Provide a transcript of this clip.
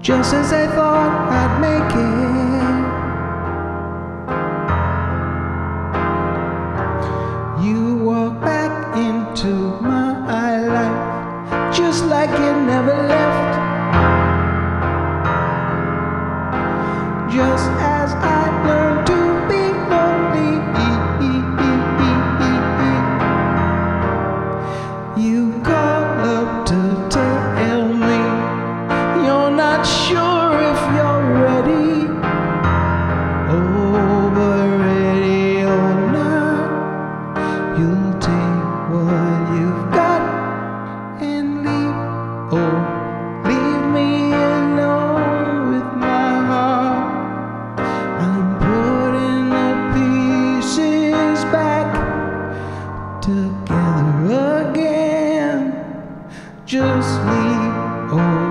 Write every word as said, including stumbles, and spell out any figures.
just as I thought I'd make it. You walk back into my life, just like you never left. Just as I learned to be lonely, you call up to tell me you're not sure if you're ready. Oh, but ready or not, you'll take what you've got and leave. Oh, leave me alone with my heart. I'm putting the pieces back together again. Just leave. Oh.